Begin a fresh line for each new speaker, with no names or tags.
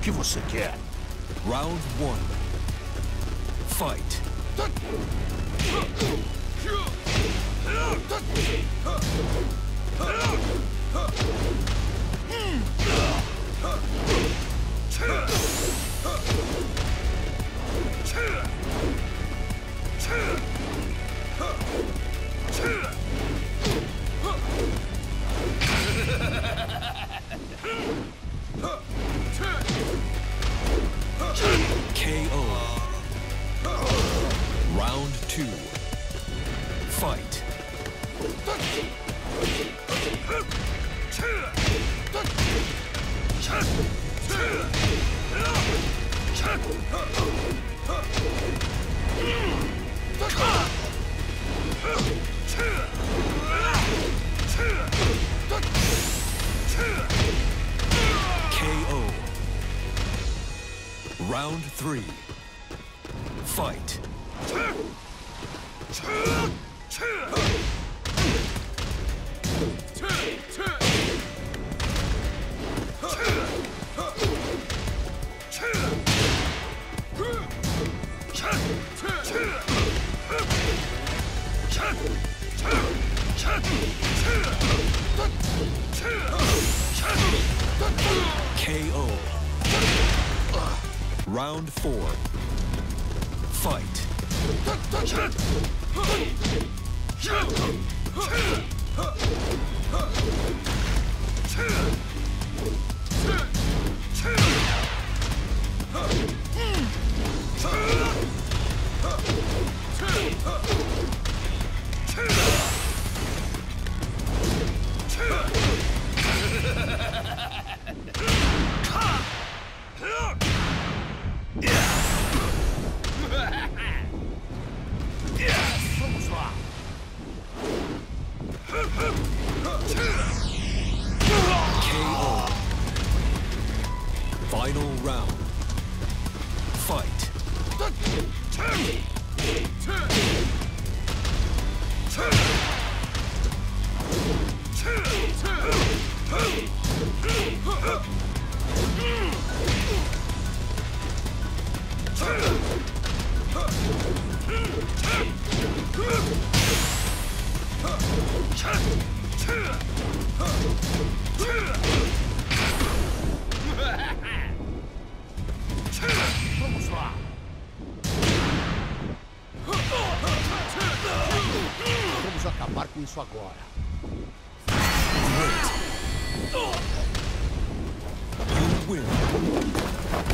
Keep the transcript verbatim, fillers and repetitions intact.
que você quer?
Round one. Fight. K O. Round two. Fight. K O. Round three. Fight. K O. Round four. Fight.
Vamos lá.
K O. Final round. Fight.
Vamos lá. Vamos acabar com isso agora.
You win.